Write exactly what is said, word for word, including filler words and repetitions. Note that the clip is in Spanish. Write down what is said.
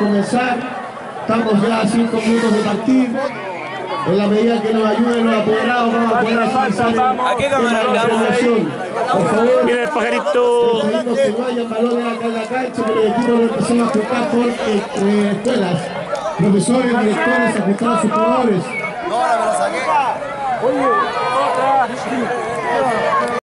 comenzar. Estamos ya a cinco minutos de partir. En la medida que nos ayuden los apoderados, vamos a poder avanzar en ¿A qué cámara la miramos ahí? Por favor, Mira el pajarito. pedimos que no haya balones acá en la cancha, que los equipos lo empecemos a jugar por eh, eh, escuelas. Profesores, directores, ajustar a sus jugadores. No, ahora me lo saqué. Oye, otra.